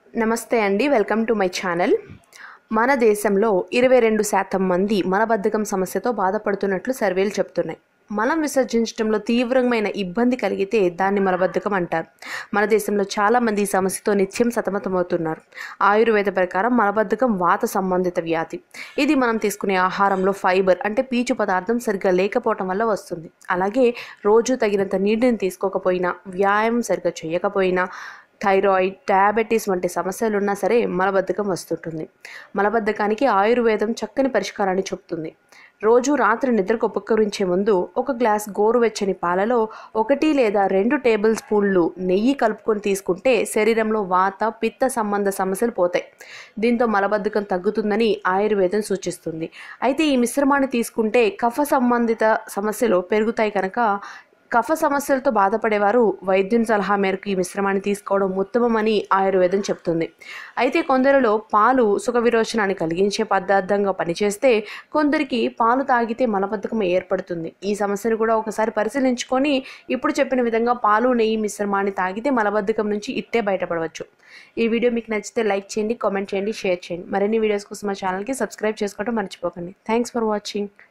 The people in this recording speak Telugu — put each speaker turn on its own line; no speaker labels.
నమస్తే అండి, వెల్కమ్ టు మై ఛానల్. మన దేశంలో 22% మంది మలబద్ధకం సమస్యతో బాధపడుతున్నట్లు సర్వేలు చెప్తున్నాయి. మలం విసర్జించడంలో తీవ్రమైన ఇబ్బంది కలిగితే దాన్ని మలబద్ధకం అంటారు. మన దేశంలో చాలామంది ఈ సమస్యతో నిత్యం సతమతమవుతున్నారు. ఆయుర్వేద ప్రకారం మలబద్ధకం వాత సంబంధిత వ్యాధి. ఇది మనం తీసుకునే ఆహారంలో ఫైబర్ అంటే పీచు పదార్థం సరిగ్గా లేకపోవటం వల్ల వస్తుంది. అలాగే రోజు తగినంత నీటిని తీసుకోకపోయినా, వ్యాయామం సరిగ్గా చేయకపోయినా, థైరాయిడ్, డయాబెటీస్ వంటి సమస్యలు ఉన్నా సరే మలబద్ధకం వస్తుంటుంది. మలబద్ధకానికి ఆయుర్వేదం చక్కని పరిష్కారాన్ని చెప్తుంది. రోజు రాత్రి నిద్రకు ఉపకరించే ముందు ఒక గ్లాస్ గోరువెచ్చని పాలలో 1 లేదా 2 టేబుల్ స్పూన్లు నెయ్యి కలుపుకొని తీసుకుంటే శరీరంలో వాత, పిత్త సంబంధ సమస్యలు పోతాయి. దీంతో మలబద్ధకం తగ్గుతుందని ఆయుర్వేదం సూచిస్తుంది. అయితే ఈ మిశ్రమాన్ని తీసుకుంటే కఫ సంబంధిత సమస్యలు పెరుగుతాయి కనుక కఫ సమస్యలతో బాధపడేవారు వైద్యుని సలహా మేరకు ఈ మిశ్రమాన్ని తీసుకోవడం ఉత్తమమని ఆయుర్వేదం చెప్తుంది. అయితే కొందరిలో పాలు సుఖ విరోచనాన్ని కలిగించే పదార్థంగా పనిచేస్తే కొందరికి పాలు తాగితే మలబద్ధకం ఏర్పడుతుంది. ఈ సమస్యను కూడా ఒకసారి పరిశీలించుకొని ఇప్పుడు చెప్పిన విధంగా పాలు, నెయ్యి మిశ్రమాన్ని తాగితే మలబద్ధకం నుంచి ఇట్టే బయటపడవచ్చు. ఈ వీడియో మీకు నచ్చితే లైక్ చేయండి, కామెంట్ చేయండి, షేర్ చేయండి. మరిన్ని వీడియోస్ కోసం మా ఛానల్కి సబ్స్క్రైబ్ చేసుకోవడం మర్చిపోకండి. Thanks for watching.